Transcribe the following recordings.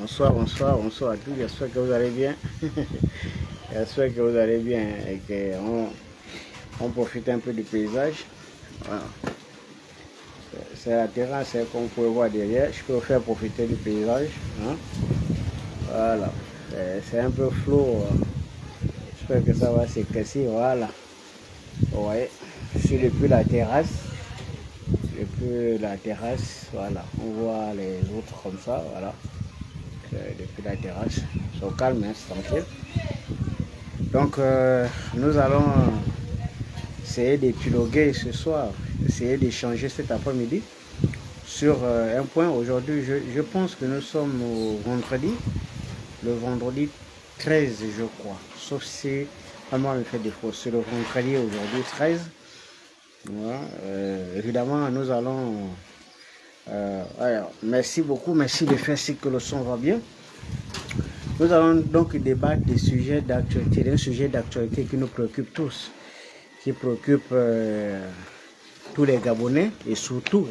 bonsoir à tous. J'espère que vous allez bien. J'espère que vous allez bien et qu'on profite un peu du paysage. Voilà. C'est la terrasse qu'on peut voir derrière. Je peux vous faire profiter du paysage. Hein? Voilà. C'est un peu flou. J'espère que ça va s'éclaircir. Voilà. Ouais. Je suis depuis la terrasse. Voilà. On voit les autres comme ça. Voilà. Depuis la terrasse. C'est au calme, hein, c'est tranquille. Donc, nous allons essayer d'épiloguer ce soir, essayer d'échanger cet après-midi sur un point. Aujourd'hui, je pense que nous sommes au vendredi, le vendredi 13, je crois. Sauf si vraiment me fait défaut. C'est le vendredi aujourd'hui 13. Voilà. Évidemment, nous allons... alors, merci beaucoup, merci de faire si que le son va bien. Nous allons donc débattre des sujets d'actualité, d'un sujet d'actualité qui nous préoccupe tous, qui préoccupe tous les Gabonais et surtout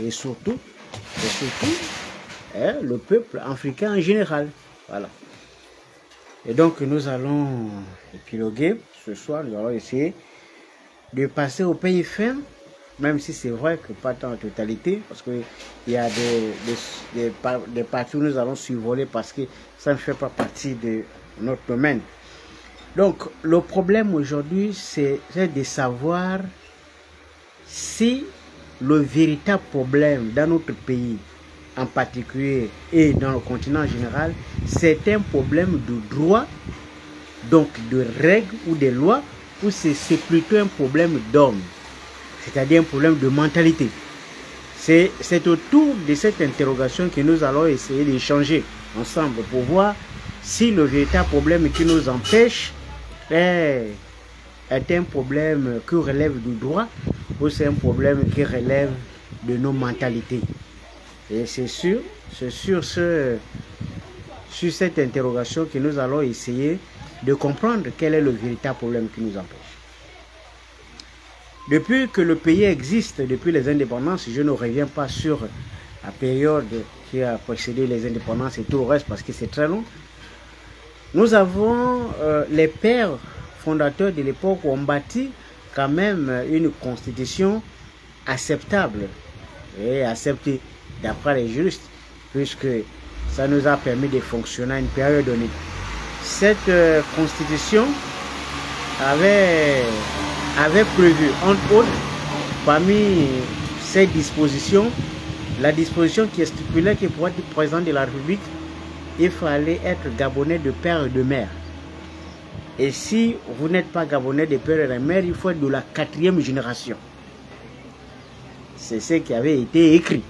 le peuple africain en général. Voilà. Et donc nous allons épiloguer ce soir, nous allons essayer de passer au pays fin, même si c'est vrai que pas en totalité, parce qu'il y a des parties où nous allons survoler parce que ça ne fait pas partie de notre domaine. Donc, le problème aujourd'hui, c'est de savoir si le véritable problème dans notre pays, en particulier, et dans le continent en général, c'est un problème de droit, donc de règles ou de lois, ou c'est plutôt un problème d'homme, c'est-à-dire un problème de mentalité. C'est autour de cette interrogation que nous allons essayer d'échanger ensemble pour voir si le véritable problème qui nous empêche est un problème qui relève du droit ou c'est un problème qui relève de nos mentalités. Et c'est sur cette interrogation que nous allons essayer de comprendre quel est le véritable problème qui nous empêche. Depuis que le pays existe, depuis les indépendances, je ne reviens pas sur la période qui a précédé les indépendances et tout le reste parce que c'est très long. Nous avons les pères fondateurs de l'époque ont bâti quand même une constitution acceptable et acceptée d'après les juristes, puisque ça nous a permis de fonctionner à une période donnée. Cette constitution avait prévu, entre autres, parmi ces dispositions, la disposition qui stipulait que pour être président de la République, il fallait être gabonais de père et de mère. Et si vous n'êtes pas gabonais de père et de mère, il faut être de la 4e génération. C'est ce qui avait été écrit.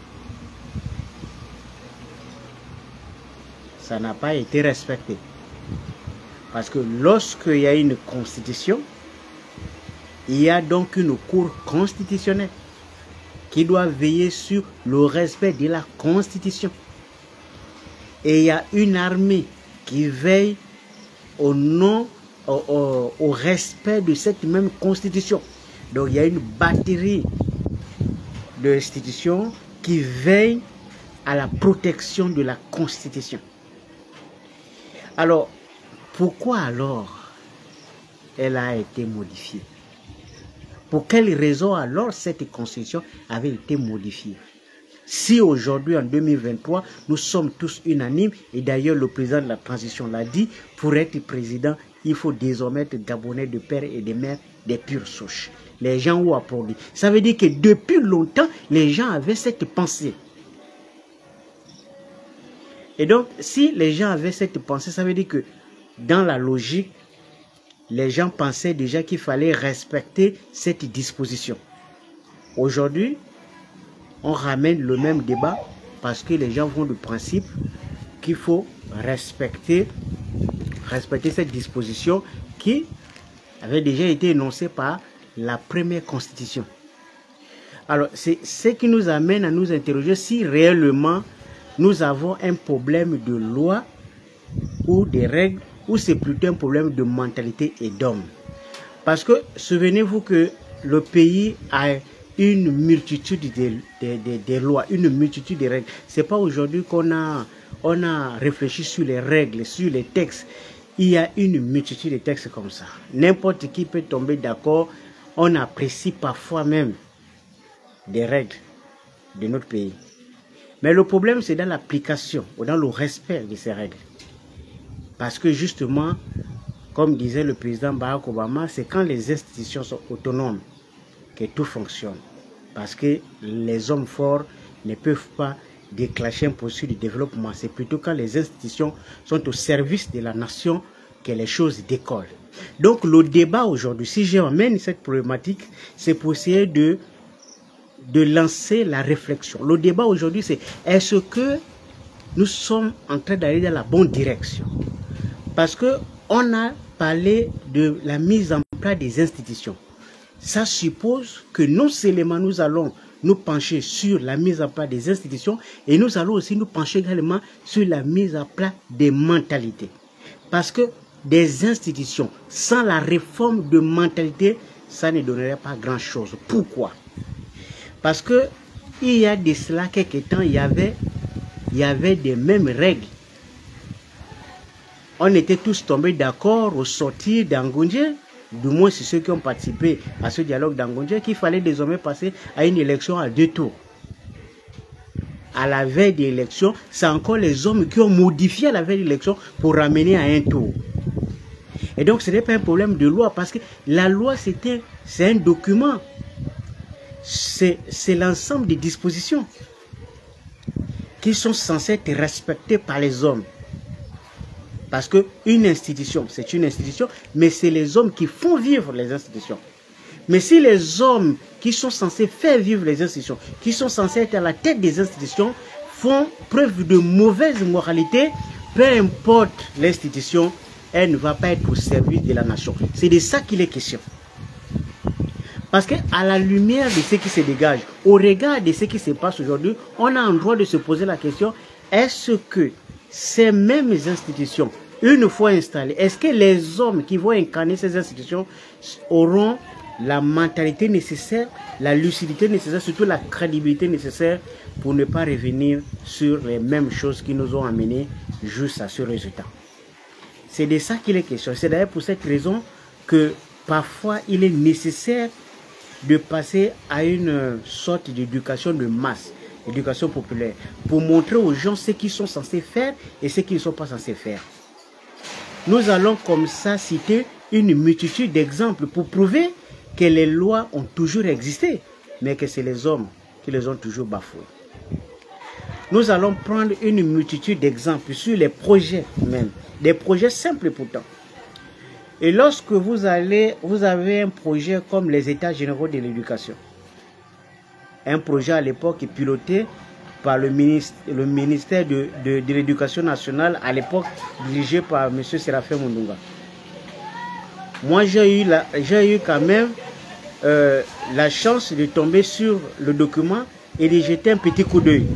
Ça n'a pas été respecté. Parce que lorsqu'il y a une constitution, il y a donc une cour constitutionnelle qui doit veiller sur le respect de la constitution. Et il y a une armée qui veille au respect de cette même constitution. Donc il y a une batterie d'institutions qui veillent à la protection de la constitution. Alors, pourquoi alors elle a été modifiée? Pour quelle raison alors cette constitution avait été modifiée? Si aujourd'hui, en 2023, nous sommes tous unanimes, et d'ailleurs le président de la transition l'a dit, pour être président, il faut désormais être gabonais de père et de mère des pures souches. Les gens ont applaudi. Ça veut dire que depuis longtemps, les gens avaient cette pensée. Et donc, si les gens avaient cette pensée, ça veut dire que dans la logique, les gens pensaient déjà qu'il fallait respecter cette disposition. Aujourd'hui, on ramène le même débat parce que les gens vont du principe qu'il faut respecter cette disposition qui avait déjà été énoncée par la première constitution. Alors, c'est ce qui nous amène à nous interroger si réellement nous avons un problème de loi ou des règles ou c'est plutôt un problème de mentalité et d'homme. Parce que souvenez-vous que le pays a une multitude de lois, une multitude de règles. C'est pas aujourd'hui qu'on a on a réfléchi sur les règles, sur les textes. Il y a une multitude de textes comme ça. N'importe qui peut tomber d'accord. On apprécie parfois même des règles de notre pays. Mais le problème, c'est dans l'application ou dans le respect de ces règles. Parce que justement, comme disait le président Barack Obama, c'est quand les institutions sont autonomes que tout fonctionne. Parce que les hommes forts ne peuvent pas déclencher un processus de développement. C'est plutôt quand les institutions sont au service de la nation que les choses décollent. Donc le débat aujourd'hui, si j'emmène cette problématique, c'est pour essayer de lancer la réflexion. Le débat aujourd'hui, c'est est-ce que nous sommes en train d'aller dans la bonne direction? Parce qu'on a parlé de la mise en place des institutions. Ça suppose que non seulement nous allons nous pencher sur la mise en place des institutions, et nous allons aussi nous pencher également sur la mise en place des mentalités. Parce que des institutions, sans la réforme de mentalité, ça ne donnerait pas grand-chose. Pourquoi? Parce que il y a de cela quelques temps, il y avait des mêmes règles. On était tous tombés d'accord au sortir d'Angoundjé, du moins c'est ceux qui ont participé à ce dialogue d'Angoundjé, qu'il fallait désormais passer à une élection à 2 tours. À la veille de l'élection, c'est encore les hommes qui ont modifié à la veille de l'élection pour ramener à 1 tour. Et donc ce n'est pas un problème de loi, parce que la loi c'est un document. C'est l'ensemble des dispositions qui sont censées être respectées par les hommes. Parce qu'une institution, c'est une institution, mais c'est les hommes qui font vivre les institutions. Mais si les hommes qui sont censés faire vivre les institutions, qui sont censés être à la tête des institutions, font preuve de mauvaise moralité, peu importe l'institution, elle ne va pas être au service de la nation. C'est de ça qu'il est question. Parce qu'à la lumière de ce qui se dégage, au regard de ce qui se passe aujourd'hui, on a un droit de se poser la question, est-ce que ces mêmes institutions, une fois installées, est-ce que les hommes qui vont incarner ces institutions auront la mentalité nécessaire, la lucidité nécessaire, surtout la crédibilité nécessaire pour ne pas revenir sur les mêmes choses qui nous ont amenés juste à ce résultat? C'est de ça qu'il est question. C'est d'ailleurs pour cette raison que parfois il est nécessaire de passer à une sorte d'éducation de masse, éducation populaire, pour montrer aux gens ce qu'ils sont censés faire et ce qu'ils ne sont pas censés faire. Nous allons comme ça citer une multitude d'exemples pour prouver que les lois ont toujours existé, mais que c'est les hommes qui les ont toujours bafouées. Nous allons prendre une multitude d'exemples sur les projets même, des projets simples pourtant. Et lorsque vous avez un projet comme les États généraux de l'éducation, un projet à l'époque piloté par le ministère de l'éducation nationale, à l'époque dirigé par M. Séraphin Mundunga. Moi, j'ai eu quand même la chance de tomber sur le document et de jeter un petit coup d'œil.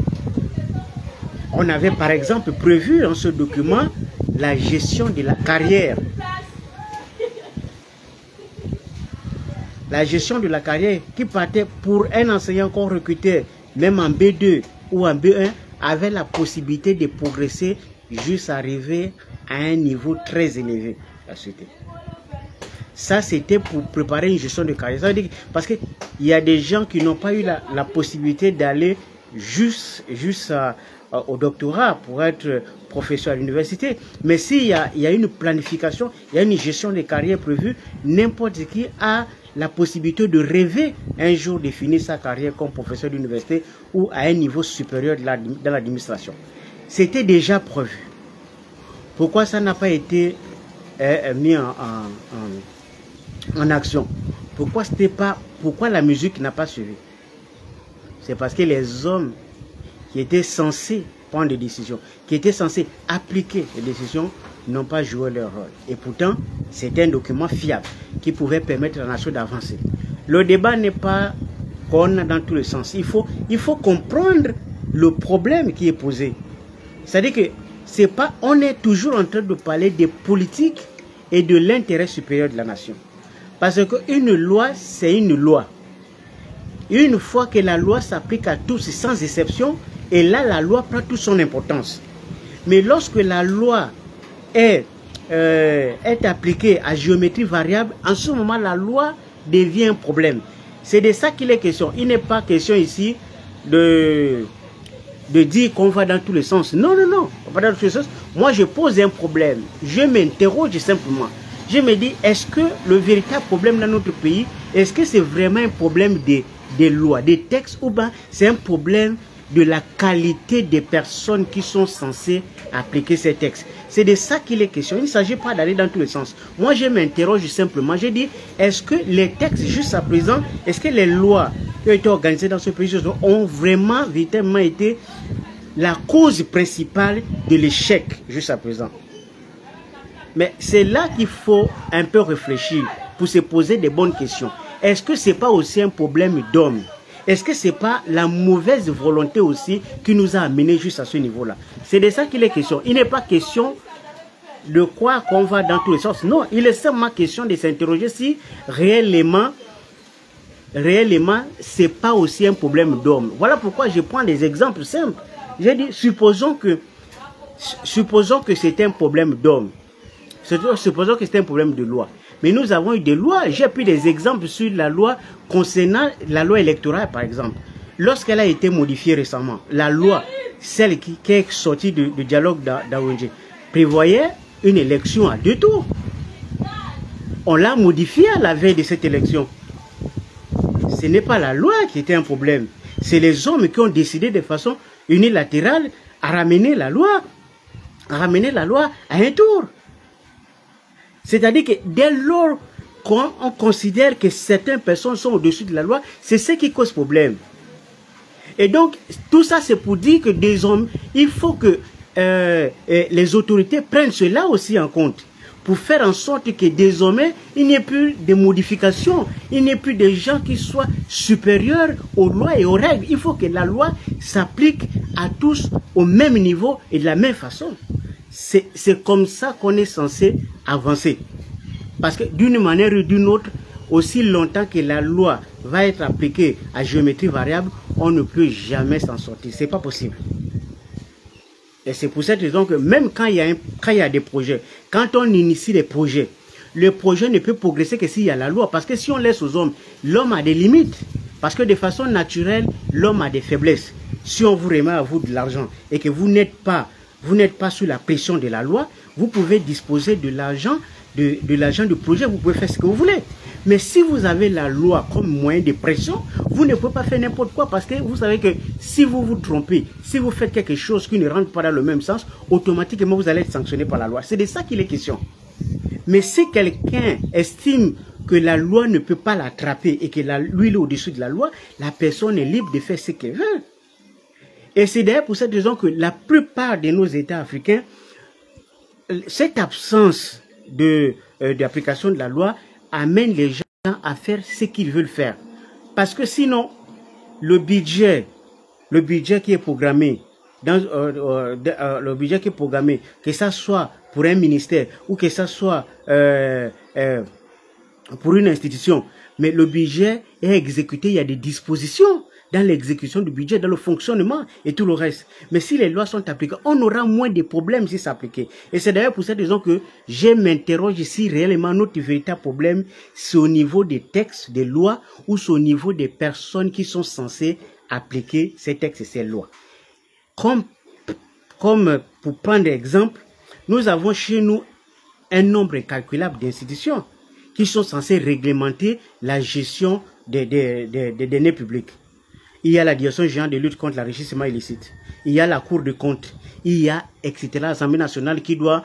On avait par exemple prévu dans ce document la gestion de la carrière. La gestion de la carrière qui partait pour un enseignant qu'on recrutait, même en B2 ou en B1, avait la possibilité de progresser jusqu'à arriver à un niveau très élevé. Ça, c'était pour préparer une gestion de carrière. Ça veut dire, parce qu'il y a des gens qui n'ont pas eu la possibilité d'aller au doctorat pour être professeur à l'université. Mais s'il y a une planification, il y a une gestion de carrière prévue, n'importe qui a la possibilité de rêver un jour de finir sa carrière comme professeur d'université ou à un niveau supérieur dans l'administration. C'était déjà prévu. Pourquoi ça n'a pas été mis en action? Pourquoi la musique n'a pas suivi? C'est parce que les hommes qui étaient censés prendre des décisions, qui étaient censés appliquer les décisions, n'ont pas joué leur rôle. Et pourtant, c'est un document fiable qui pouvait permettre à la nation d'avancer. Le débat n'est pas qu'on a dans tous les sens. Il faut comprendre le problème qui est posé. C'est-à-dire que c'est pas, on est toujours en train de parler des politiques et de l'intérêt supérieur de la nation. Parce qu'une loi, c'est une loi. Une fois que la loi s'applique à tous sans exception, et là, la loi prend toute son importance. Mais lorsque la loi est appliquée à géométrie variable, en ce moment, la loi devient un problème. C'est de ça qu'il est question. Il n'est pas question ici de dire qu'on va dans tous les sens. Non, non, non. On va dans tous les sens. Moi, je pose un problème. Je m'interroge simplement. Je me dis, est-ce que le véritable problème dans notre pays, est-ce que c'est vraiment un problème des lois, des textes, ou bien c'est un problème de la qualité des personnes qui sont censées appliquer ces textes? C'est de ça qu'il est question. Il ne s'agit pas d'aller dans tous les sens. Moi, je m'interroge simplement. Je dis, est-ce que les textes, jusqu'à présent, est-ce que les lois qui ont été organisées dans ce pays ont vraiment, véritablement été la cause principale de l'échec jusqu'à présent? Mais c'est là qu'il faut un peu réfléchir pour se poser des bonnes questions. Est-ce que ce n'est pas aussi un problème d'homme? Est-ce que ce n'est pas la mauvaise volonté aussi qui nous a amenés jusqu'à ce niveau-là? C'est de ça qu'il est question. Il n'est pas question de croire qu'on va dans tous les sens. Non, il est seulement question de s'interroger si réellement, ce n'est pas aussi un problème d'homme. Voilà pourquoi je prends des exemples simples. J'ai dit, supposons que c'est un problème d'homme. Supposons que c'est un problème de loi. Mais nous avons eu des lois. J'ai pris des exemples sur la loi concernant la loi électorale, par exemple. Lorsqu'elle a été modifiée récemment, la loi, celle qui est sortie du dialogue d'Awendje, prévoyait une élection à 2 tours. On l'a modifiée à la veille de cette élection. Ce n'est pas la loi qui était un problème. C'est les hommes qui ont décidé de façon unilatérale à ramener la loi à un tour. C'est-à-dire que dès lors qu'on considère que certaines personnes sont au-dessus de la loi, c'est ce qui cause problème. Et donc, tout ça, c'est pour dire que désormais, il faut que les autorités prennent cela aussi en compte, pour faire en sorte que désormais, il n'y ait plus de modifications, il n'y ait plus de gens qui soient supérieurs aux lois et aux règles. Il faut que la loi s'applique à tous au même niveau et de la même façon. C'est comme ça qu'on est censé avancer. Parce que d'une manière ou d'une autre, aussi longtemps que la loi va être appliquée à géométrie variable, on ne peut jamais s'en sortir. Ce n'est pas possible. Et c'est pour cette raison que même quand il y a des projets, quand on initie des projets, le projet ne peut progresser que s'il y a la loi. Parce que si on laisse aux hommes, l'homme a des limites. Parce que de façon naturelle, l'homme a des faiblesses. Si on vous remet à vous de l'argent et que vous n'êtes pas sous la pression de la loi, vous pouvez disposer de l'argent, de l'argent du projet, vous pouvez faire ce que vous voulez. Mais si vous avez la loi comme moyen de pression, vous ne pouvez pas faire n'importe quoi, parce que vous savez que si vous vous trompez, si vous faites quelque chose qui ne rentre pas dans le même sens, automatiquement vous allez être sanctionné par la loi. C'est de ça qu'il est question. Mais si quelqu'un estime que la loi ne peut pas l'attraper et que lui il est au-dessus de la loi, la personne est libre de faire ce qu'elle veut. Et c'est d'ailleurs pour cette raison que la plupart de nos États africains, cette absence d'application de la loi amène les gens à faire ce qu'ils veulent faire. Parce que sinon, le budget qui est programmé, que ça soit pour un ministère ou que ça soit pour une institution, mais le budget est exécuté, il y a des dispositions dans l'exécution du budget, dans le fonctionnement et tout le reste. Mais si les lois sont appliquées, on aura moins de problèmes si c'est appliqué. Et c'est d'ailleurs pour cette raison que je m'interroge si réellement notre véritable problème, c'est au niveau des textes, des lois, ou c'est au niveau des personnes qui sont censées appliquer ces textes et ces lois. Comme pour prendre l'exemple, nous avons chez nous un nombre incalculable d'institutions qui sont censées réglementer la gestion des deniers publics. Il y a la Direction générale de lutte contre l'enrichissement illicite. Il y a la Cour des comptes. Il y a, etc. l'Assemblée nationale qui doit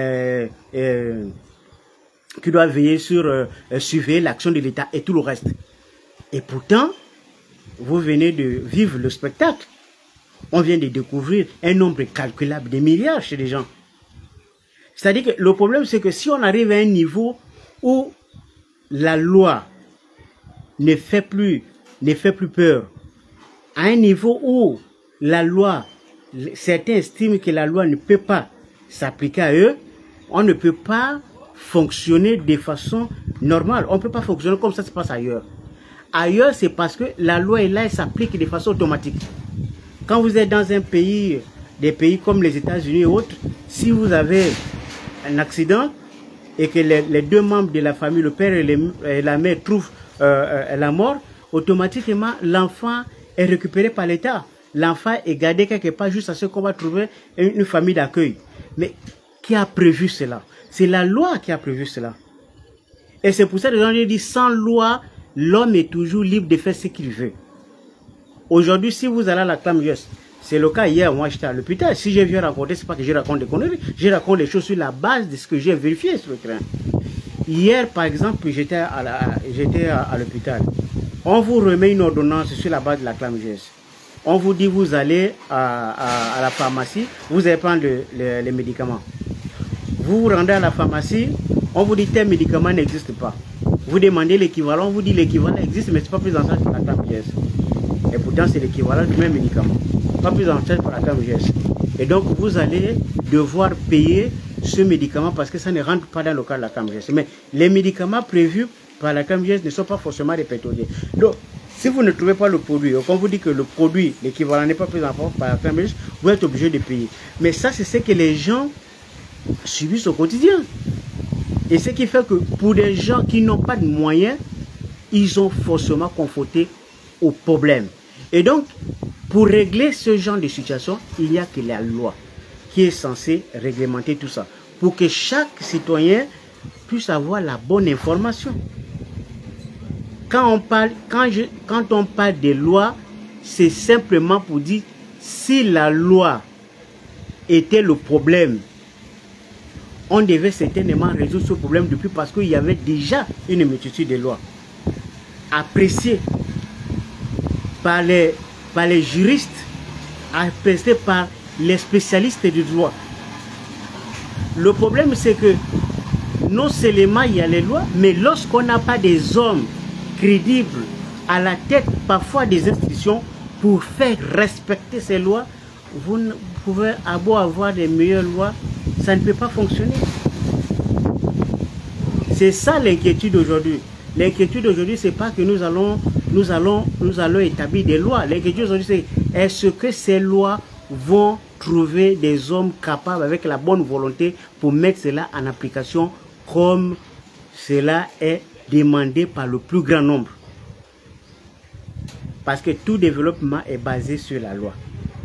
veiller sur surveiller l'action de l'État et tout le reste. Et pourtant, vous venez de vivre le spectacle. On vient de découvrir un nombre incalculable de milliards chez les gens. C'est-à-dire que le problème, c'est que si on arrive à un niveau où la loi ne fait plus peur, à un niveau où la loi, certains estiment que la loi ne peut pas s'appliquer à eux, on ne peut pas fonctionner de façon normale. On ne peut pas fonctionner comme ça se passe ailleurs. Ailleurs, c'est parce que la loi est là et s'applique de façon automatique. Quand vous êtes dans un pays des pays comme les États-Unis et autres, si vous avez un accident et que les deux membres de la famille, le père et la mère, trouvent la mort, automatiquement, l'enfant est récupéré par l'État. L'enfant est gardé quelque part juste à ce qu'on va trouver une famille d'accueil. Mais qui a prévu cela? C'est la loi qui a prévu cela. Et c'est pour ça que les gens disent, sans loi, l'homme est toujours libre de faire ce qu'il veut. Aujourd'hui, si vous allez à la CLAMJUST, c'est le cas hier, moi j'étais à l'hôpital. Si je viens raconter, c'est pas que je raconte des conneries. Je raconte les choses sur la base de ce que j'ai vérifié sur le terrain. Hier, par exemple, j'étais à l'hôpital. On vous remet une ordonnance sur la base de la CLAMJUST. On vous dit, vous allez à la pharmacie, vous allez prendre les médicaments. Vous vous rendez à la pharmacie, on vous dit tel médicament n'existe pas. Vous demandez l'équivalent, on vous dit l'équivalent existe, mais ce n'est pas pris en charge par la CLAMJUST. Et pourtant, c'est l'équivalent du même médicament. Pas pris en charge par la CLAMJUST. Et donc, vous allez devoir payer ce médicament parce que ça ne rentre pas dans le cadre de la CLAMJUST. Mais les médicaments prévus par la CLAMJUST ne sont pas forcément des pétroliers. Donc, si vous ne trouvez pas le produit, quand vous dites que le produit, l'équivalent n'est pas pris en charge par la CLAMJUST, vous êtes obligé de payer. Mais ça, c'est ce que les gens subissent au quotidien. Et ce qui fait que pour des gens qui n'ont pas de moyens, ils sont forcément confrontés aux problèmes. Et donc, pour régler ce genre de situation, il n'y a que la loi qui est censée réglementer tout ça. Pour que chaque citoyen puisse avoir la bonne information. Quand on parle des lois, c'est simplement pour dire si la loi était le problème, on devait certainement résoudre ce problème depuis parce qu'il y avait déjà une multitude de lois appréciées par les juristes, appréciées par les spécialistes du droit. Le problème, c'est que non seulement il y a les lois, mais lorsqu'on n'a pas des hommes crédibles à la tête parfois des institutions pour faire respecter ces lois, vous pouvez avoir des meilleures lois, ça ne peut pas fonctionner. C'est ça l'inquiétude aujourd'hui. L'inquiétude aujourd'hui, c'est pas que nous allons établir des lois. L'inquiétude aujourd'hui, c'est est-ce que ces lois vont trouver des hommes capables avec la bonne volonté pour mettre cela en application comme cela est demandé par le plus grand nombre. Parce que tout développement est basé sur la loi.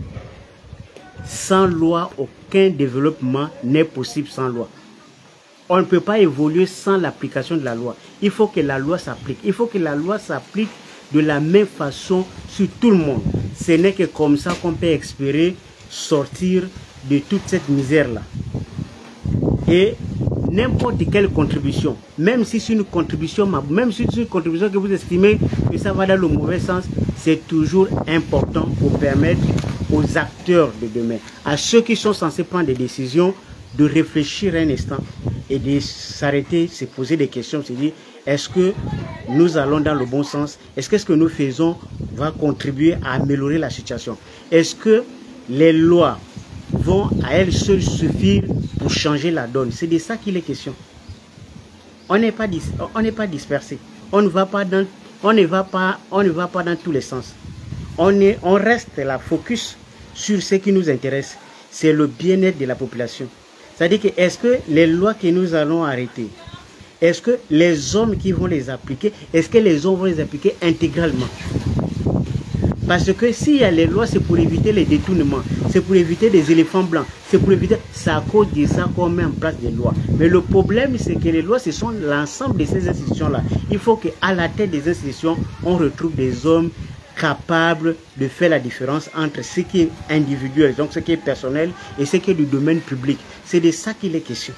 Sans loi, aucun développement n'est possible sans loi. On ne peut pas évoluer sans l'application de la loi. Il faut que la loi s'applique. Il faut que la loi s'applique de la même façon sur tout le monde. Ce n'est que comme ça qu'on peut espérer sortir de toute cette misère-là. Et n'importe quelle contribution, même si c'est une contribution, que vous estimez que ça va dans le mauvais sens, c'est toujours important pour permettre aux acteurs de demain, à ceux qui sont censés prendre des décisions, de réfléchir un instant et de s'arrêter, se poser des questions, se dire, est-ce que nous allons dans le bon sens? Est-ce que ce que nous faisons va contribuer à améliorer la situation? Est-ce que les lois vont à elles seules suffire pour changer la donne? C'est de ça qu'il est question. On n'est pas dispersé. On ne va pas dans tous les sens. On reste là, focus sur ce qui nous intéresse. C'est le bien-être de la population. C'est-à-dire que est-ce que les lois que nous allons arrêter, est-ce que les hommes qui vont les appliquer, est-ce que les hommes vont les appliquer intégralement? Parce que s'il y a les lois, c'est pour éviter les détournements, c'est pour éviter des éléphants blancs, c'est pour éviter, c'est à cause de ça qu'on met en place des lois. Mais le problème, c'est que les lois, ce sont l'ensemble de ces institutions-là. Il faut qu'à la tête des institutions, on retrouve des hommes capables de faire la différence entre ce qui est individuel, donc ce qui est personnel, et ce qui est du domaine public. C'est de ça qu'il est question.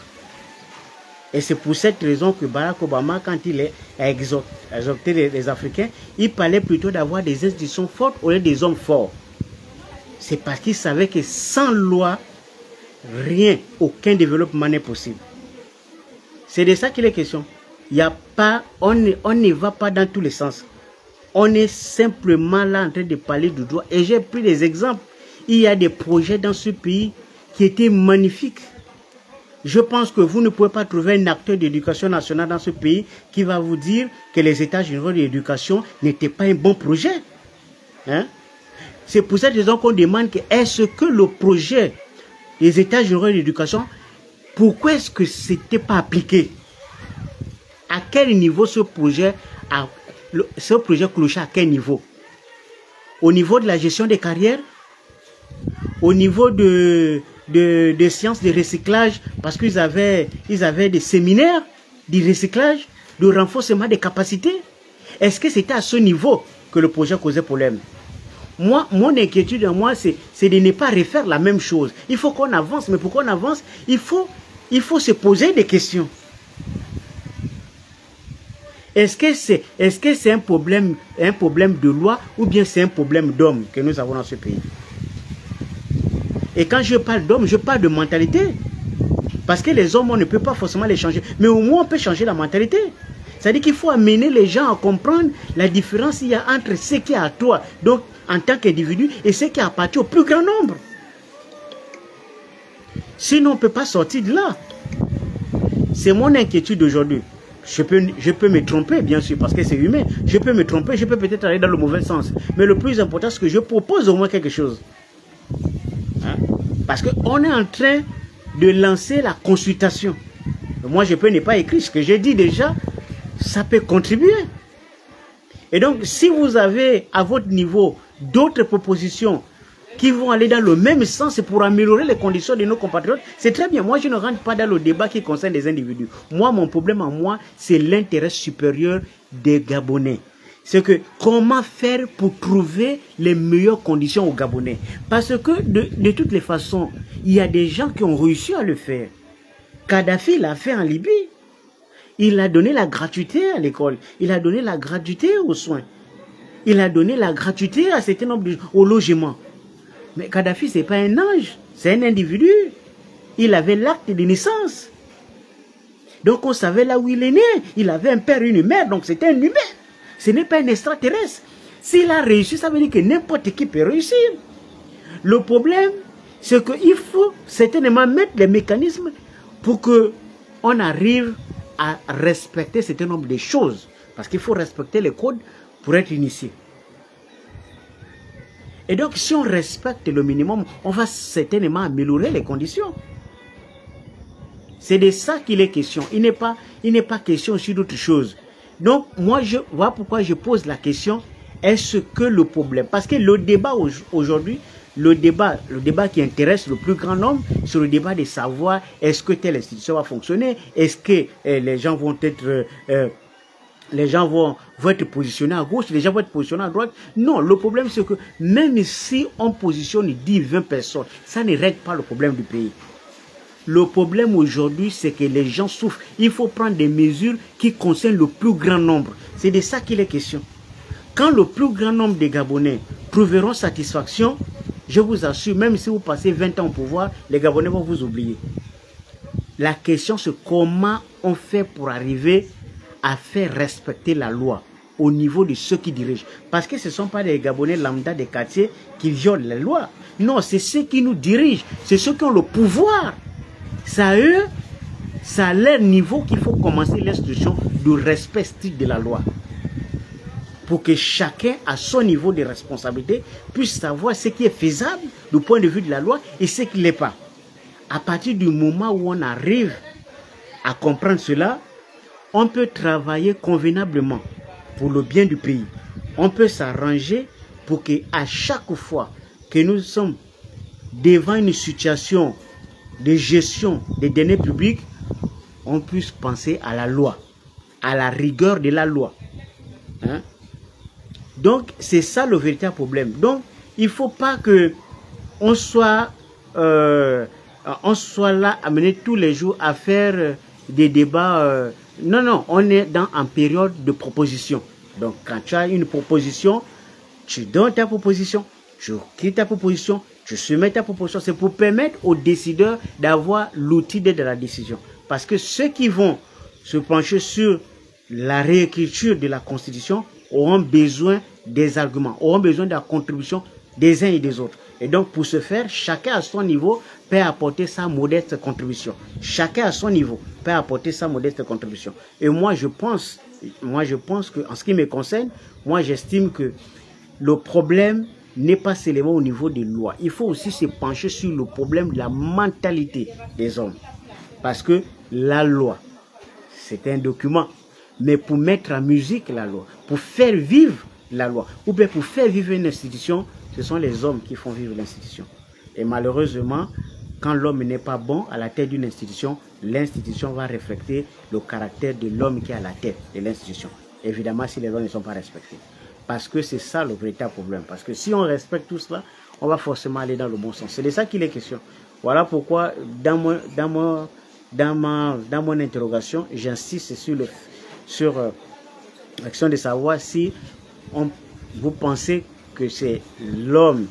Et c'est pour cette raison que Barack Obama, quand il a exhorté les Africains, il parlait plutôt d'avoir des institutions fortes au lieu des hommes forts. C'est parce qu'il savait que sans loi, rien, aucun développement n'est possible. C'est de ça qu'il est question. Il y a pas, on ne va pas dans tous les sens. On est simplement là en train de parler du droit. Et j'ai pris des exemples. Il y a des projets dans ce pays qui étaient magnifiques. Je pense que vous ne pouvez pas trouver un acteur d'éducation nationale dans ce pays qui va vous dire que les états généraux de l'éducation n'étaient pas un bon projet. Hein? C'est pour cette raison qu'on demande que est-ce que le projet des États généraux de l'éducation, pourquoi est-ce que ce n'était pas appliqué? À quel niveau ce projet clochait à quel niveau? Au niveau de la gestion des carrières? Au niveau de sciences de recyclage, parce qu'ils avaient des séminaires de recyclage, de renforcement des capacités. Est-ce que c'était à ce niveau que le projet causait problème? Moi, mon inquiétude, moi, c'est de ne pas refaire la même chose. Il faut qu'on avance, mais pour qu'on avance, il faut se poser des questions. Est-ce que c'est un problème de loi ou bien c'est un problème d'homme que nous avons dans ce pays? Et quand je parle d'homme, je parle de mentalité. Parce que les hommes, on ne peut pas forcément les changer. Mais au moins, on peut changer la mentalité. C'est-à-dire qu'il faut amener les gens à comprendre la différence qu'il y a entre ce qui est à toi, donc en tant qu'individu, et ce qui appartient au plus grand nombre. Sinon, on ne peut pas sortir de là. C'est mon inquiétude aujourd'hui. Je peux me tromper, bien sûr, parce que c'est humain. Je peux me tromper, je peux peut-être aller dans le mauvais sens. Mais le plus important, c'est que je propose au moins quelque chose. Hein? Parce qu'on est en train de lancer la consultation. Moi, je peux ne pas écrire ce que j'ai dit déjà. Ça peut contribuer. Et donc, si vous avez à votre niveau d'autres propositions qui vont aller dans le même sens pour améliorer les conditions de nos compatriotes, c'est très bien. Moi, je ne rentre pas dans le débat qui concerne les individus. Moi, mon problème en moi, c'est l'intérêt supérieur des Gabonais. C'est que comment faire pour trouver les meilleures conditions aux Gabonais? Parce que de toutes les façons, il y a des gens qui ont réussi à le faire. Kadhafi l'a fait en Libye. Il a donné la gratuité à l'école. Il a donné la gratuité aux soins. Il a donné la gratuité à un certain nombre au logement. Mais Kadhafi, ce n'est pas un ange. C'est un individu. Il avait l'acte de naissance. Donc on savait là où il est né. Il avait un père et une mère. Donc c'était un humain. Ce n'est pas un extraterrestre. S'il a réussi, ça veut dire que n'importe qui peut réussir. Le problème, c'est qu'il faut certainement mettre les mécanismes pour qu'on arrive à respecter un certain nombre de choses. Parce qu'il faut respecter les codes pour être initié. Et donc, si on respecte le minimum, on va certainement améliorer les conditions. C'est de ça qu'il est question. Il n'est pas question sur d'autres choses. Donc, moi, voilà pourquoi je pose la question, est-ce que le problème... Parce que le débat aujourd'hui, le débat qui intéresse le plus grand nombre, c'est le débat de savoir est-ce que telle institution va fonctionner, est-ce que les gens vont être... les gens vont être positionnés à gauche, les gens vont être positionnés à droite. Non, le problème c'est que même si on positionne 10, 20 personnes, ça ne règle pas le problème du pays. Le problème aujourd'hui, c'est que les gens souffrent. Il faut prendre des mesures qui concernent le plus grand nombre. C'est de ça qu'il est question. Quand le plus grand nombre des Gabonais trouveront satisfaction, je vous assure, même si vous passez 20 ans au pouvoir, les Gabonais vont vous oublier. La question, c'est comment on fait pour arriver à faire respecter la loi au niveau de ceux qui dirigent. Parce que ce ne sont pas les Gabonais lambda des quartiers qui violent les lois. Non, c'est ceux qui nous dirigent. C'est ceux qui ont le pouvoir. C'est à eux, c'est à leur niveau qu'il faut commencer l'instruction du respect strict de la loi. Pour que chacun, à son niveau de responsabilité, puisse savoir ce qui est faisable du point de vue de la loi et ce qui ne l'est pas. À partir du moment où on arrive à comprendre cela, on peut travailler convenablement pour le bien du pays. On peut s'arranger pour qu'à chaque fois que nous sommes devant une situation de gestion des deniers publics, on puisse penser à la loi, à la rigueur de la loi. Hein? Donc, c'est ça le véritable problème. Donc, il ne faut pas que on soit là amené tous les jours à faire des débats. Non, non, on est en période de proposition. Donc, quand tu as une proposition, tu donnes ta proposition, tu quittes ta proposition, tu soumets ta proposition. C'est pour permettre aux décideurs d'avoir l'outil de la décision. Parce que ceux qui vont se pencher sur la réécriture de la Constitution auront besoin des arguments, auront besoin de la contribution des uns et des autres. Et donc, pour ce faire, chacun à son niveau peut apporter sa modeste contribution. Chacun à son niveau peut apporter sa modeste contribution. Et moi, je pense que, en ce qui me concerne, moi, j'estime que le problème n'est pas seulement au niveau des lois. Il faut aussi se pencher sur le problème de la mentalité des hommes. Parce que la loi, c'est un document. Mais pour mettre en musique la loi, pour faire vivre la loi, ou bien pour faire vivre une institution, ce sont les hommes qui font vivre l'institution. Et malheureusement, quand l'homme n'est pas bon à la tête d'une institution, l'institution va refléter le caractère de l'homme qui est à la tête de l'institution. Évidemment, si les hommes ne sont pas respectés. Parce que c'est ça le véritable problème. Parce que si on respecte tout cela, on va forcément aller dans le bon sens. C'est de ça qu'il est question. Voilà pourquoi, dans mon interrogation, j'insiste sur l'action de savoir si vous pensez que c'est l'homme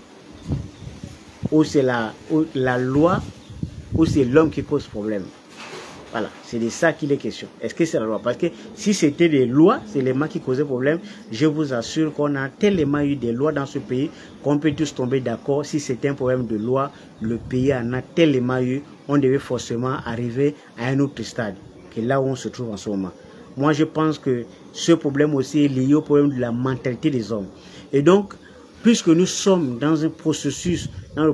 ou c'est la loi ou c'est l'homme qui cause problème. Voilà, c'est de ça qu'il est question. Est-ce que c'est la loi? Parce que si c'était des lois, c'est les mains qui causaient problème. Je vous assure qu'on a tellement eu des lois dans ce pays qu'on peut tous tomber d'accord. Si c'était un problème de loi, le pays en a tellement eu, on devait forcément arriver à un autre stade que là où on se trouve en ce moment. Moi, je pense que ce problème aussi est lié au problème de la mentalité des hommes. Et donc, puisque nous sommes dans le processus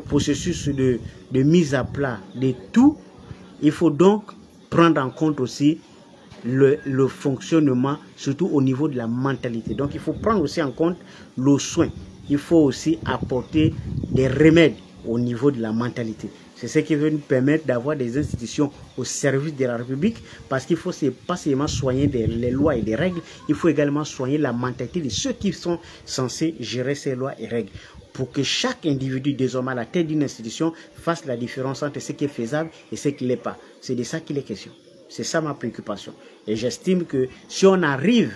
de mise à plat de tout, il faut donc prendre en compte aussi le fonctionnement, surtout au niveau de la mentalité. Donc, il faut prendre aussi en compte le soin. Il faut aussi apporter des remèdes au niveau de la mentalité. C'est ce qui veut nous permettre d'avoir des institutions au service de la République, parce qu'il faut pas seulement soigner les lois et les règles, il faut également soigner la mentalité de ceux qui sont censés gérer ces lois et règles, pour que chaque individu désormais à la tête d'une institution fasse la différence entre ce qui est faisable et ce qui ne l'est pas. C'est de ça qu'il est question. C'est ça ma préoccupation. Et j'estime que si on arrive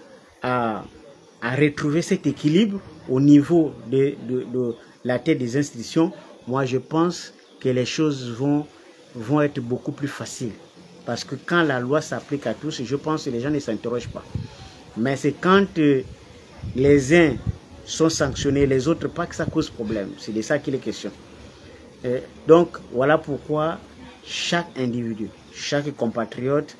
à retrouver cet équilibre au niveau de la tête des institutions, moi je pense que les choses vont être beaucoup plus faciles. Parce que quand la loi s'applique à tous, je pense que les gens ne s'interrogent pas. Mais c'est quand les uns sont sanctionnés, les autres pas, que ça cause problème. C'est de ça qu'il est question. Donc, voilà pourquoi chaque individu, chaque compatriote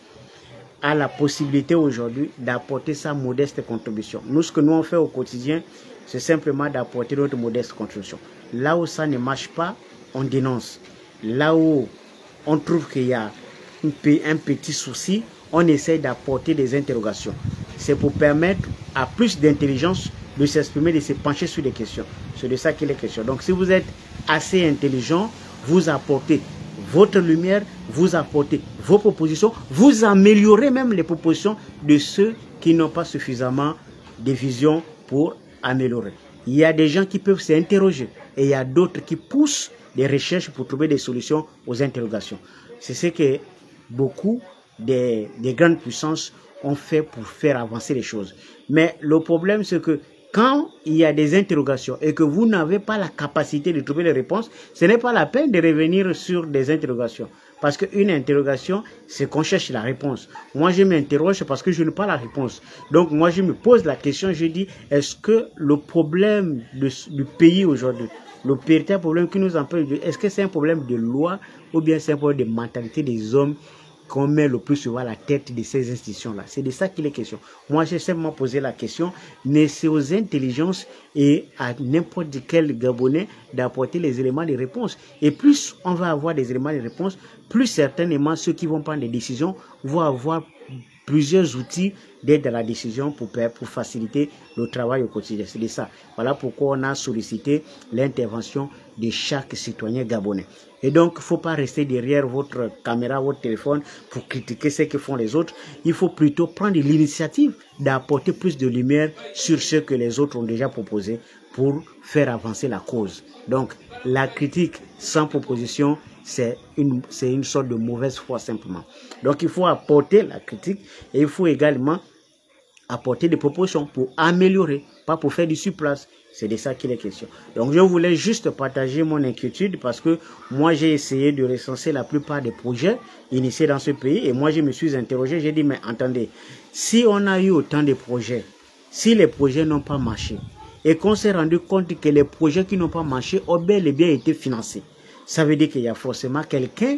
a la possibilité aujourd'hui d'apporter sa modeste contribution. Nous, ce que nous on fait au quotidien, c'est simplement d'apporter notre modeste contribution. Là où ça ne marche pas, on dénonce. Là où on trouve qu'il y a un petit souci, on essaie d'apporter des interrogations. C'est pour permettre à plus d'intelligence de s'exprimer, de se pencher sur des questions. C'est de ça qu'il est question. Donc si vous êtes assez intelligent, vous apportez votre lumière, vous apportez vos propositions, vous améliorez même les propositions de ceux qui n'ont pas suffisamment de vision pour améliorer. Il y a des gens qui peuvent s'interroger et il y a d'autres qui poussent des recherches pour trouver des solutions aux interrogations. C'est ce que beaucoup des grandes puissances ont fait pour faire avancer les choses. Mais le problème, c'est que quand il y a des interrogations et que vous n'avez pas la capacité de trouver les réponses, ce n'est pas la peine de revenir sur des interrogations. Parce qu'une interrogation, c'est qu'on cherche la réponse. Moi, je m'interroge parce que je n'ai pas la réponse. Donc, moi, je me pose la question, je dis, est-ce que le problème du pays aujourd'hui, le véritable problème qui nous empêche, est-ce que c'est un problème de loi ou bien c'est un problème de mentalité des hommes qu'on met le plus souvent à la tête de ces institutions-là? C'est de ça qu'il est question. Moi, j'ai simplement posé la question, mais c'est aux intelligences et à n'importe quel Gabonais d'apporter les éléments de réponse. Et plus on va avoir des éléments de réponse, plus certainement ceux qui vont prendre des décisions vont avoir plusieurs outils d'aide à la décision pour faciliter le travail au quotidien. C'est de ça. Voilà pourquoi on a sollicité l'intervention de chaque citoyen gabonais. Et donc, il ne faut pas rester derrière votre caméra, votre téléphone pour critiquer ce que font les autres. Il faut plutôt prendre l'initiative d'apporter plus de lumière sur ce que les autres ont déjà proposé pour faire avancer la cause. Donc, la critique sans proposition, c'est une sorte de mauvaise foi simplement. Donc, il faut apporter la critique et il faut également apporter des propositions pour améliorer, pas pour faire du surplace. C'est de ça qu'il est question. Donc, je voulais juste partager mon inquiétude parce que moi, j'ai essayé de recenser la plupart des projets initiés dans ce pays et moi, je me suis interrogé. J'ai dit, mais attendez, si on a eu autant de projets, si les projets n'ont pas marché et qu'on s'est rendu compte que les projets qui n'ont pas marché ont bel et bien été financés, ça veut dire qu'il y a forcément quelqu'un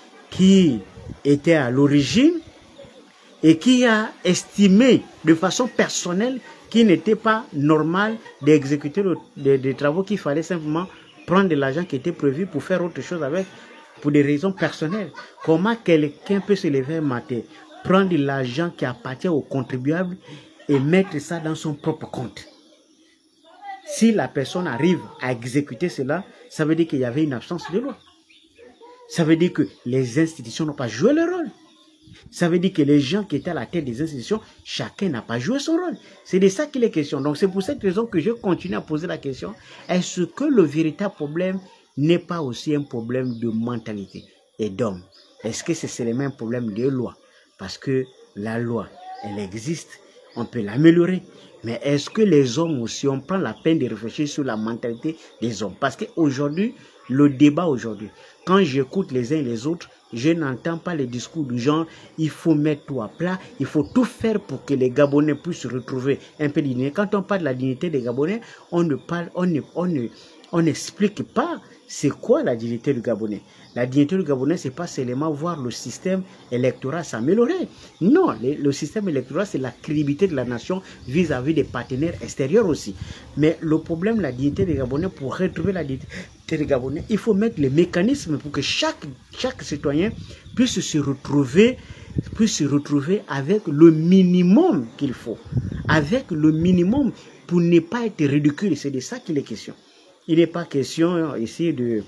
qui était à l'origine et qui a estimé de façon personnelle qui n'était pas normal d'exécuter des travaux qu'il fallait simplement prendre de l'argent qui était prévu pour faire autre chose avec, pour des raisons personnelles. Comment quelqu'un peut se lever un matin, prendre de l'argent qui appartient aux contribuables et mettre ça dans son propre compte? Si la personne arrive à exécuter cela, ça veut dire qu'il y avait une absence de loi. Ça veut dire que les institutions n'ont pas joué leur rôle. Ça veut dire que les gens qui étaient à la tête des institutions, chacun n'a pas joué son rôle. C'est de ça qu'il est question. Donc c'est pour cette raison que je continue à poser la question. Est-ce que le véritable problème n'est pas aussi un problème de mentalité et d'homme? Est-ce que c'est seulement un problème de loi? Parce que la loi, elle existe, on peut l'améliorer. Mais est-ce que les hommes aussi, on prend la peine de réfléchir sur la mentalité des hommes? Parce qu'aujourd'hui, le débat aujourd'hui, quand j'écoute les uns et les autres, je n'entends pas les discours du genre, il faut mettre tout à plat, il faut tout faire pour que les Gabonais puissent retrouver un peu de dignité. Quand on parle de la dignité des Gabonais, on n'explique pas c'est quoi la dignité du Gabonais. La dignité du Gabonais, ce n'est pas seulement voir le système électoral s'améliorer. Non, le système électoral, c'est la crédibilité de la nation vis-à-vis des partenaires extérieurs aussi. Mais le problème, la dignité des Gabonais, pour retrouver la dignité des Gabonais, il faut mettre les mécanismes pour que chaque citoyen puisse se retrouver avec le minimum qu'il faut. Avec le minimum pour ne pas être ridicule. C'est de ça qu'il est question. Il n'est pas question ici de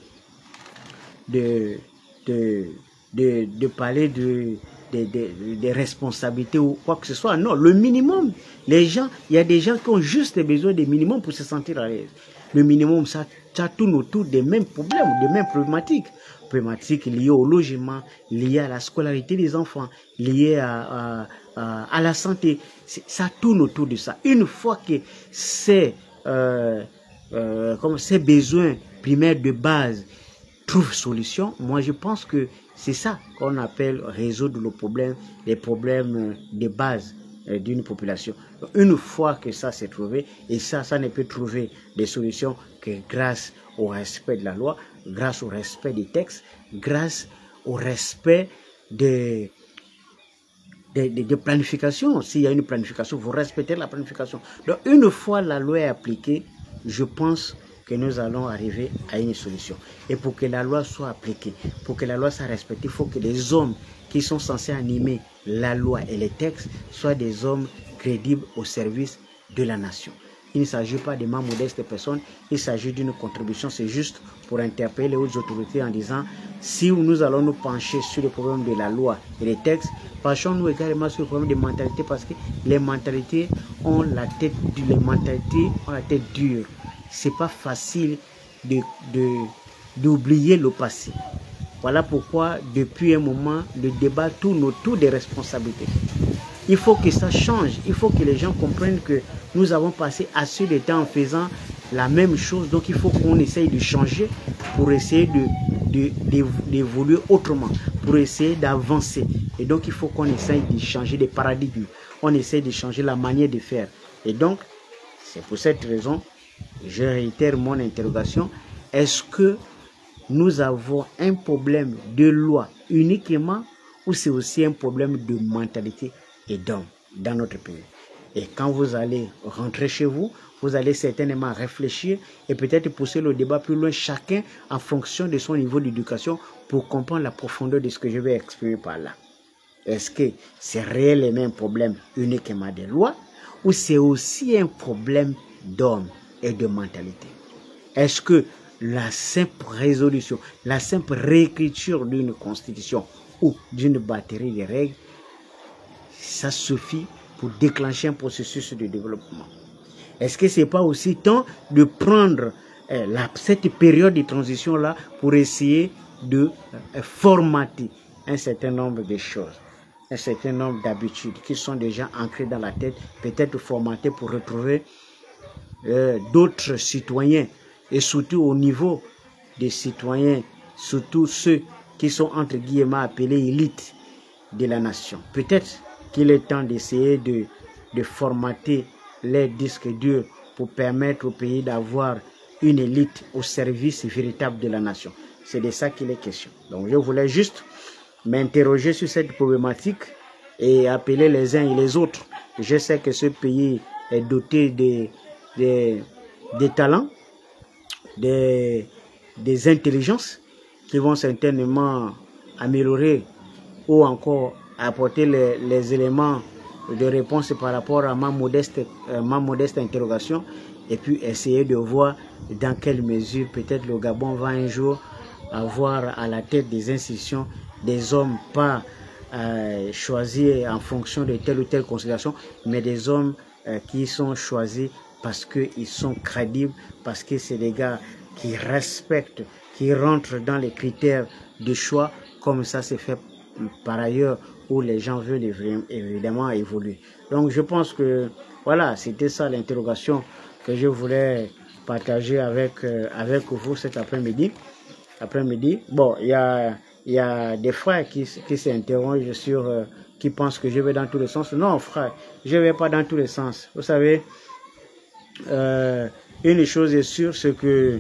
parler des responsabilités ou quoi que ce soit. Non, le minimum. Les gens, il y a des gens qui ont juste besoin des minimums pour se sentir à l'aise. Le minimum, ça tourne autour des mêmes problèmes, des mêmes problématiques. Problématiques liées au logement, liées à la scolarité des enfants, liées à la santé. Ça tourne autour de ça. Une fois que ces besoins primaires de base trouvent solution, moi je pense que c'est ça qu'on appelle résoudre les problèmes de base d'une population. Une fois que ça s'est trouvé, et ça ne peut trouver des solutions que grâce au respect de la loi, grâce au respect des textes, grâce au respect de planification. S'il y a une planification, vous respectez la planification. Donc une fois la loi est appliquée, je pense que nous allons arriver à une solution. Et pour que la loi soit appliquée, pour que la loi soit respectée, il faut que les hommes qui sont censés animer la loi et les textes soient des hommes crédibles au service de la nation. Il ne s'agit pas de ma modeste personne, il s'agit d'une contribution, c'est juste pour interpeller les hautes autorités en disant si nous allons nous pencher sur le problème de la loi et des textes, penchons-nous également sur le problème des mentalités parce que les mentalités ont la tête dure. C'est pas facile d'oublier le passé. Voilà pourquoi, depuis un moment, le débat tourne autour des responsabilités. Il faut que ça change. Il faut que les gens comprennent que nous avons passé assez de temps en faisant la même chose. Donc, il faut qu'on essaye de changer pour essayer d'évoluer autrement, pour essayer d'avancer. Et donc, il faut qu'on essaye de changer des paradigmes. On essaye de changer la manière de faire. Et donc, c'est pour cette raison, je réitère mon interrogation. Est-ce que nous avons un problème de loi uniquement ou c'est aussi un problème de mentalité et d'homme dans notre pays? Et quand vous allez rentrer chez vous, vous allez certainement réfléchir et peut-être pousser le débat plus loin, chacun en fonction de son niveau d'éducation pour comprendre la profondeur de ce que je vais exprimer par là. Est-ce que c'est réellement un problème uniquement de loi ou c'est aussi un problème d'homme et de mentalité? Est-ce que la simple résolution, la simple réécriture d'une constitution ou d'une batterie de règles, ça suffit pour déclencher un processus de développement? Est-ce que ce n'est pas aussi temps de prendre cette période de transition-là pour essayer de formater un certain nombre de choses, un certain nombre d'habitudes qui sont déjà ancrées dans la tête, peut-être formatées pour retrouver d'autres citoyens et surtout au niveau des citoyens, surtout ceux qui sont entre guillemets appelés élites de la nation. Peut-être qu'il est temps d'essayer de formater les disques durs pour permettre au pays d'avoir une élite au service véritable de la nation. C'est de ça qu'il est question. Donc je voulais juste m'interroger sur cette problématique et appeler les uns et les autres. Je sais que ce pays dotés des talents, des intelligences qui vont certainement améliorer ou encore apporter les éléments de réponse par rapport à ma modeste interrogation, et puis essayer de voir dans quelle mesure peut-être le Gabon va un jour avoir à la tête des institutions des hommes pas choisis en fonction de telle ou telle considération, mais des hommes qui sont choisis parce qu'ils sont crédibles, parce que c'est des gars qui respectent, qui rentrent dans les critères de choix, comme ça c'est fait par ailleurs, où les gens veulent évidemment évoluer. Donc je pense que voilà, c'était ça l'interrogation que je voulais partager avec vous cet après-midi. Bon, il y a des frères qui s'interrogent sur, qui pensent que je vais dans tous les sens. Non, frère, je ne vais pas dans tous les sens. Vous savez, une chose est sûre, c'est que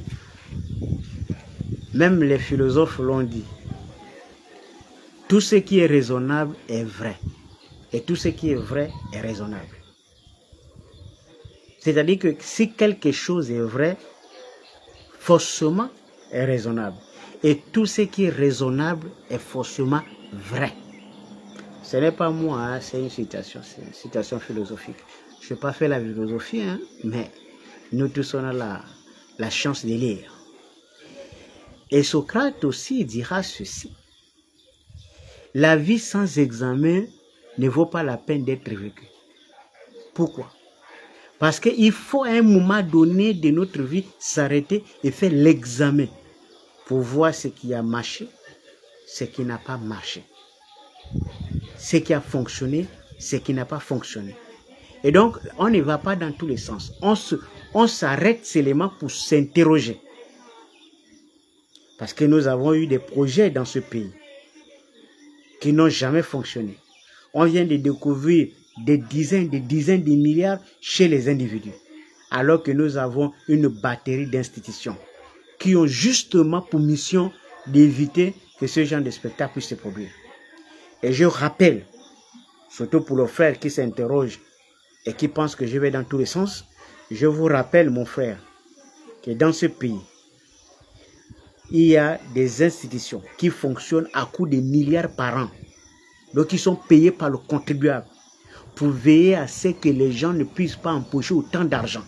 même les philosophes l'ont dit. Tout ce qui est raisonnable est vrai. Et tout ce qui est vrai est raisonnable. C'est-à-dire que si quelque chose est vrai, forcément est raisonnable. Et tout ce qui est raisonnable est forcément vrai. Ce n'est pas moi, hein, c'est une citation philosophique. Je n'ai pas fait la philosophie, hein, mais nous tous on a la chance de lire. Et Socrate aussi dira ceci. La vie sans examen ne vaut pas la peine d'être vécue. Pourquoi? Parce qu'il faut à un moment donné de notre vie s'arrêter et faire l'examen pour voir ce qui a marché, ce qui n'a pas marché, ce qui a fonctionné, ce qui n'a pas fonctionné. Et donc, on ne va pas dans tous les sens. On s'arrête seulement pour s'interroger. Parce que nous avons eu des projets dans ce pays qui n'ont jamais fonctionné. On vient de découvrir des dizaines de milliards chez les individus. Alors que nous avons une batterie d'institutions qui ont justement pour mission d'éviter que ce genre de spectacle puisse se produire. Et je rappelle, surtout pour les frères qui s'interrogent et qui pensent que je vais dans tous les sens, je vous rappelle, mon frère, que dans ce pays, il y a des institutions qui fonctionnent à coût de milliards par an. Donc, ils sont payés par le contribuable pour veiller à ce que les gens ne puissent pas empocher autant d'argent.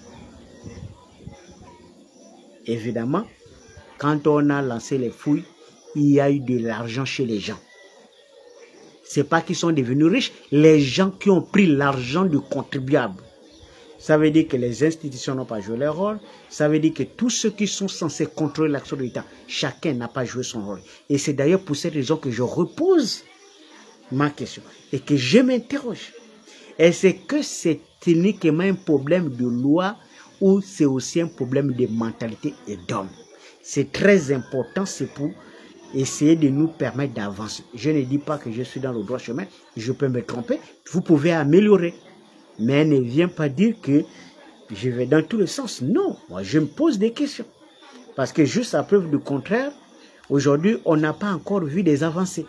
Évidemment, quand on a lancé les fouilles, il y a eu de l'argent chez les gens. Ce n'est pas qu'ils sont devenus riches, les gens qui ont pris l'argent du contribuable. Ça veut dire que les institutions n'ont pas joué leur rôle. Ça veut dire que tous ceux qui sont censés contrôler l'action de l'État, chacun n'a pas joué son rôle. Et c'est d'ailleurs pour cette raison que je repose ma question et que je m'interroge. Est-ce que c'est uniquement un problème de loi ou c'est aussi un problème de mentalité et d'homme? C'est très important, c'est pour essayer de nous permettre d'avancer. Je ne dis pas que je suis dans le droit chemin, je peux me tromper, vous pouvez améliorer. Mais ne viens pas dire que je vais dans tous les sens. Non, moi je me pose des questions. Parce que juste à preuve du contraire, aujourd'hui on n'a pas encore vu des avancées.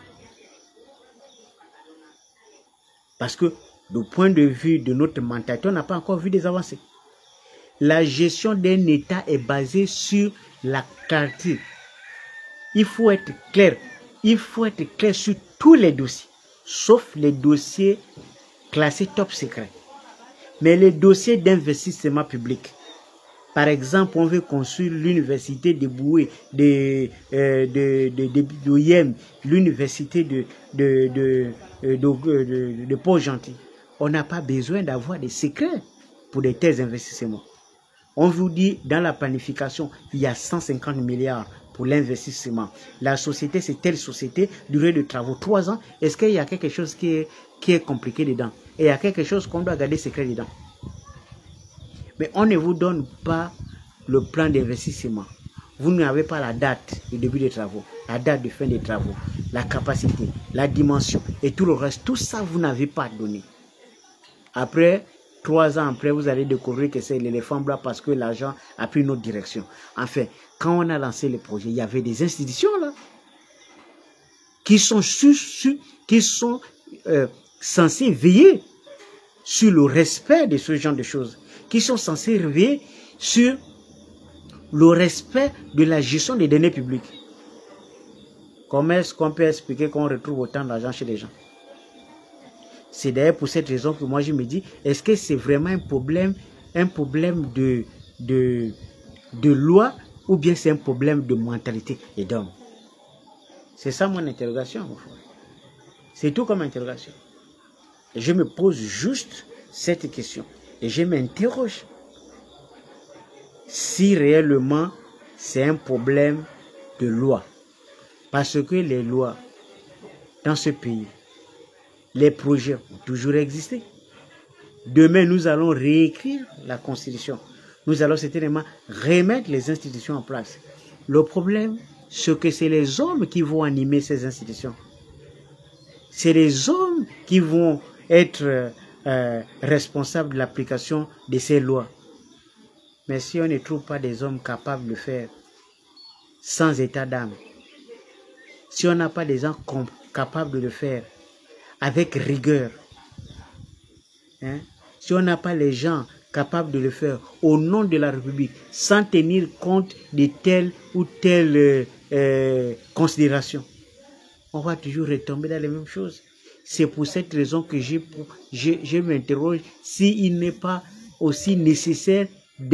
Parce que du point de vue de notre mentalité, on n'a pas encore vu des avancées. La gestion d'un État est basée sur la clarté. Il faut être clair. Il faut être clair sur tous les dossiers, sauf les dossiers classés top secret. Mais les dossiers d'investissement public, par exemple, on veut construire l'université de Boué, de Yem, l'université de Port-Gentil. On n'a pas besoin d'avoir des secrets pour de tels investissements. On vous dit, dans la planification, il y a 150 milliards pour l'investissement. La société, c'est telle société, durée de travaux 3 ans. Est-ce qu'il y a quelque chose qui est compliqué dedans? Et il y a quelque chose qu'on doit garder secret dedans. Mais on ne vous donne pas le plan d'investissement. Vous n'avez pas la date de début des travaux, la date de fin des travaux, la capacité, la dimension et tout le reste. Tout ça, vous n'avez pas donné. Après, 3 ans après, vous allez découvrir que c'est l'éléphant blanc parce que l'argent a pris une autre direction. Enfin, quand on a lancé le projet, il y avait des institutions là qui sont censées veiller sur le respect de ce genre de choses. qui sont censés réveiller sur le respect de la gestion des deniers publics. Comment est-ce qu'on peut expliquer qu'on retrouve autant d'argent chez les gens? C'est d'ailleurs pour cette raison que moi je me dis, est-ce que c'est vraiment un problème de loi ou bien c'est un problème de mentalité et d'homme? C'est ça mon interrogation, mon frère. C'est tout comme interrogation. Et je me pose juste cette question et je m'interroge si réellement c'est un problème de loi. Parce que les lois dans ce pays, les projets ont toujours existé. Demain, nous allons réécrire la Constitution. Nous allons certainement remettre les institutions en place. Le problème, c'est que c'est les hommes qui vont animer ces institutions. C'est les hommes qui vont être responsables de l'application de ces lois. Mais si on ne trouve pas des hommes capables de le faire sans état d'âme, si on n'a pas des gens capables de le faire avec rigueur, hein, si on n'a pas les gens capables de le faire au nom de la République, sans tenir compte de telle ou telle considération, on va toujours retomber dans les mêmes choses. C'est pour cette raison que je m'interroge s'il n'est pas aussi nécessaire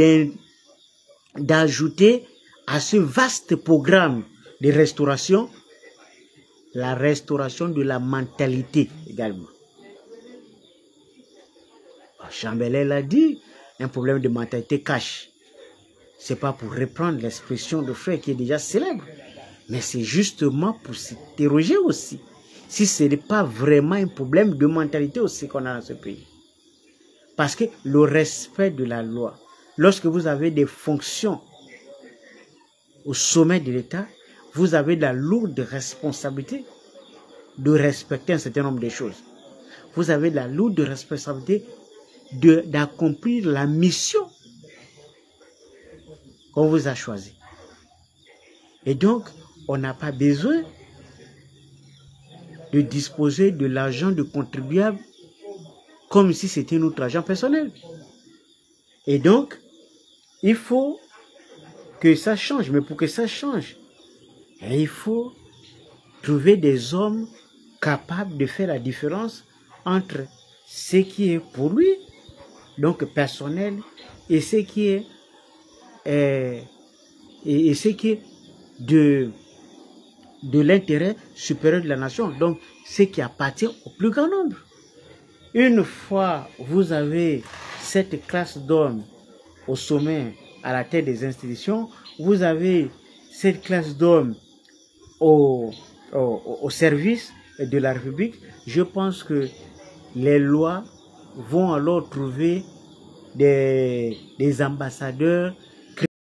d'ajouter à ce vaste programme de restauration la restauration de la mentalité également. Chambellet l'a dit, un problème de mentalité cache. Ce n'est pas pour reprendre l'expression de frère qui est déjà célèbre, mais c'est justement pour s'interroger aussi si ce n'est pas vraiment un problème de mentalité aussi qu'on a dans ce pays. Parce que le respect de la loi, lorsque vous avez des fonctions au sommet de l'État, vous avez la lourde responsabilité de respecter un certain nombre de choses. Vous avez la lourde responsabilité d'accomplir la mission qu'on vous a choisie. Et donc, on n'a pas besoin de disposer de l'argent du contribuable comme si c'était notre argent personnel. Et donc, il faut que ça change. Mais pour que ça change, il faut trouver des hommes capables de faire la différence entre ce qui est pour lui, donc personnel, et ce qui est, de l'intérêt supérieur de la nation, donc ce qui appartient au plus grand nombre. Une fois vous avez cette classe d'hommes au sommet, à la tête des institutions, vous avez cette classe d'hommes au service de la République, je pense que les lois vont alors trouver des ambassadeurs